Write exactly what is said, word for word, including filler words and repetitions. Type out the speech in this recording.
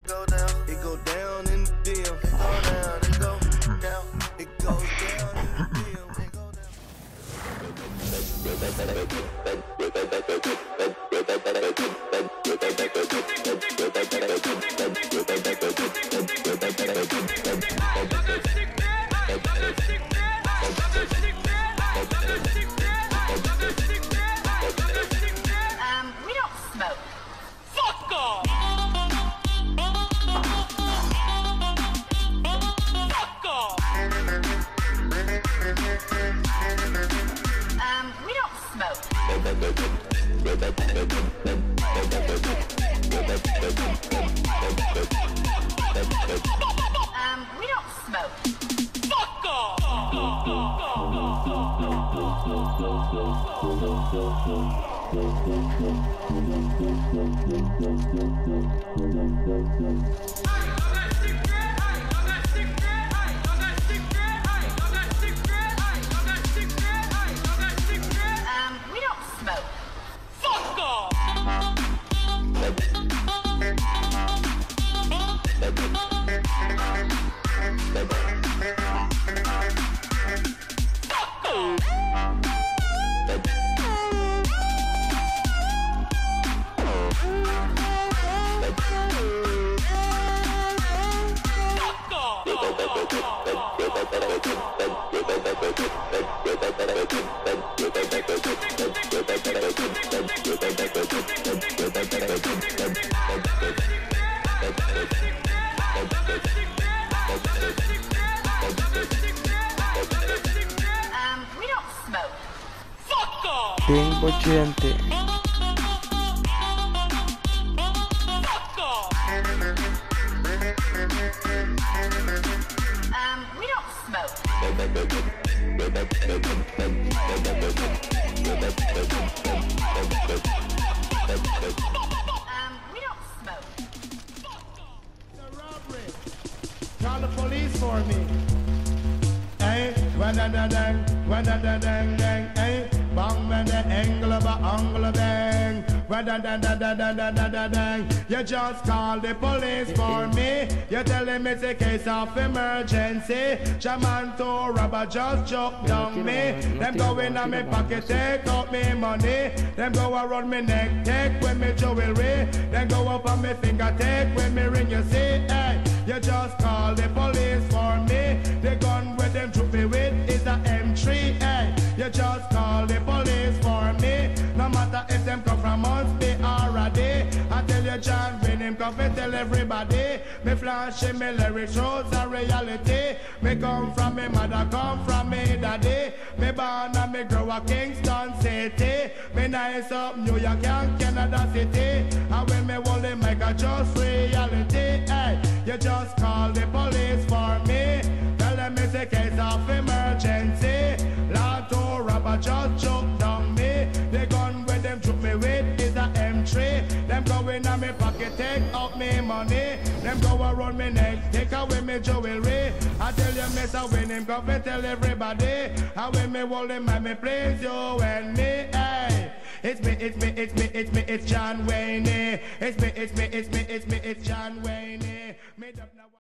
Go down, it go down in the D M. It go down, it go down, it goes down in the D M. It go down. Um, we don't smoke. Fuck off! Fuck off! Um, we don't smoke. Um, we don't smoke. Fuck off! Um, we don't smoke. Fuck off! Fuck off! Um, we don't smoke. Fuck off! Tengo gente. Fuck off! Um, we don't smoke. Um, we don't smoke. Call the police for me. Hey, when da da dang, when da da dang dang, hey, bang when the angle of a angle bang, when da da da da da da da da dang. You just call the police for me. You tell them it's a case of emergency. Shaman to rubber just choke down me. Them go in on me pocket, take out me money. Them go around me neck, take with me jewelry. Then go up on me finger, take with me ring. You see, hey, you just call the police for me. The gun with them troop me with is a M three. Hey, you just call the police for me. No matter if them come from months, they already. I tell you, John, when him come and tell everybody. Me flashing me lyrics shows a reality. Me come from me mother, come from me daddy. Me born and me grow a Kingston City. Me nice up New York and Canada City. And when me hold the mic, I just reality. Hey, you just call the police for me. Tell them it's a case of emergency. Lotto rubber just choke down me. The gun with them troop me with is a M three. Them go in on me pocket, take out me money. Them go around me neck, take away me jewelry. I tell you, mister, when him go and tell everybody. And when me hold him and me praise you and me, hey. It's me, it's me, it's me, it's me, it's John Wayne. It's me, it's me, it's me, it's me, it's John Wayne. Me